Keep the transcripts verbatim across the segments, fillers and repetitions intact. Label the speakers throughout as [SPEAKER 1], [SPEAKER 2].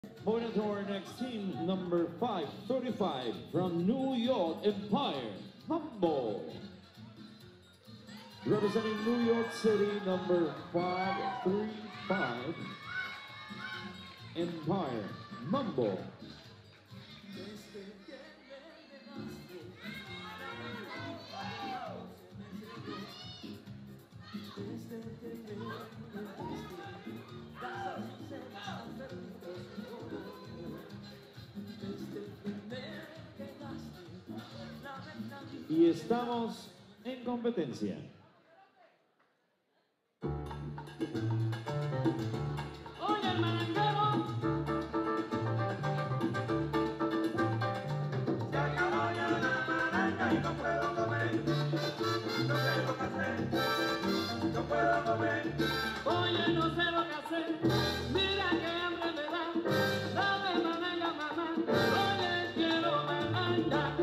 [SPEAKER 1] Moving on to our next team, number five thirty-five from New York Empire, Mambo. Representing New York City, number five thirty-five, Empire, Mambo. Y estamos en competencia.
[SPEAKER 2] Oye, el malandero,
[SPEAKER 3] se acabó ya la malanga y no puedo comer, no sé lo que hacer, no puedo comer.
[SPEAKER 2] oye, no sé lo que hacer, mira que hambre me da, dame malanga, mamá, oye, quiero malanga.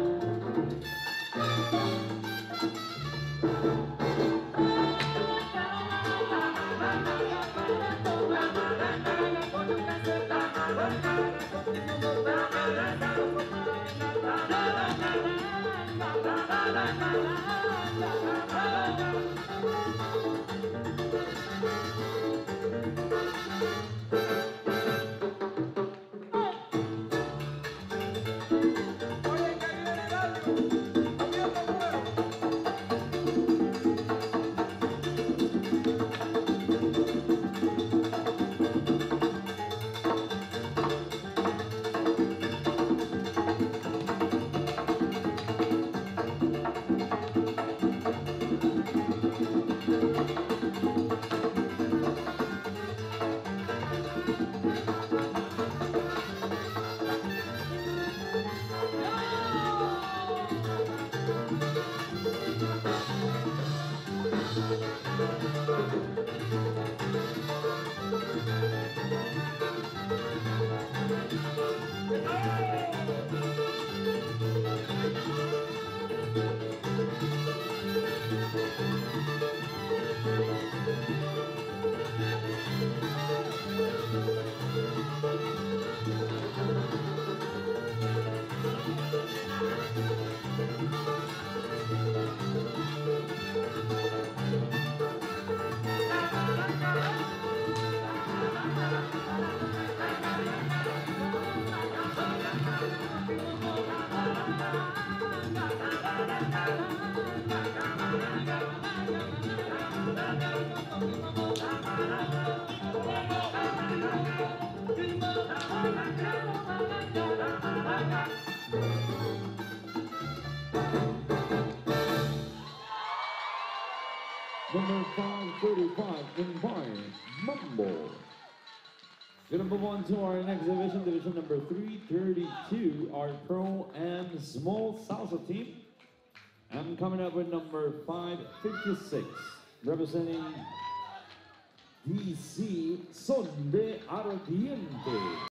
[SPEAKER 1] Number five thirty-five, Empire, Mambo. Gonna move on to our next division, division number three thirty-two, our pro and small salsa team. And coming up with number five fifty-six, representing D C, Son de Ardiente.